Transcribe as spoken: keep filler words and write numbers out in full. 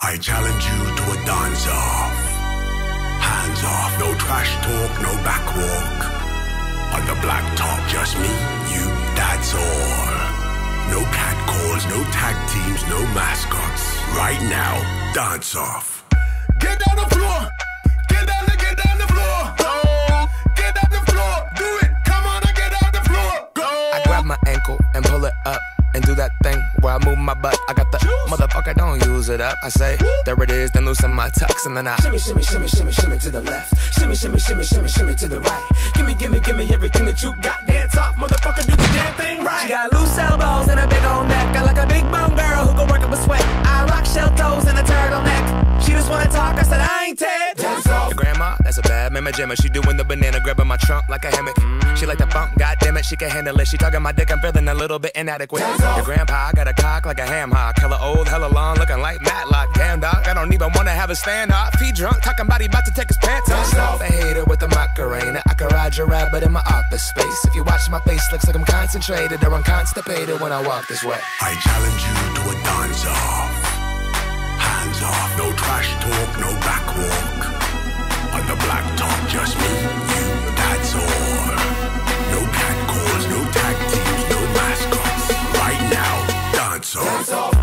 I challenge you to a dance-off. Hands off, no trash talk, no back walk. On the black top, just me, you, that's all. No cat calls, no tag teams, no mascots. Right now, dance-off. Get down the floor. Get down, get down the floor. Go. Get down the floor. Do it. Come on and get down the floor. Go. I grab my ankle and pull it up and do that thing where I move my butt. I got the Juice. Motherfucker, don't use it up. I say, there it is, then loosen my tux and then I shimmy, shimmy, shimmy, shimmy, shimmy to the left. Shimmy, shimmy, shimmy, shimmy, shimmy to the right. Gimme, gimme, gimme everything that you got. Dance off, motherfucker, do the damn thing right. She got loose elbows and a big old neck. I like a big bone girl who can work up a sweat. I rock shell toes and a turtleneck. She just wanna talk, I said I ain't Ted. Dance off. Your grandma, that's a bad mama jammer. She doing the banana, grabbing my trunk like a hammock. Mm. She like the funk, goddammit, she can handle it. She talking my dick, I'm feeling a little bit inadequate. Your grandpa, I got a cock like a ham hock. Hella old, hella long, looking like Matlock. Damn dog, I don't even wanna have a stand off. He drunk, talking about he about to take his pants off. I hate it with the Macarena. I can ride your rabbit in my office space. If you watch my face, looks like I'm concentrated or I'm constipated when I walk this way. I challenge you to a dance-off. Hands off, no trash talk, no back walk. On the black top, just me, you, that's all. No cat calls, no tag teams, no mascots. Right now, dance off.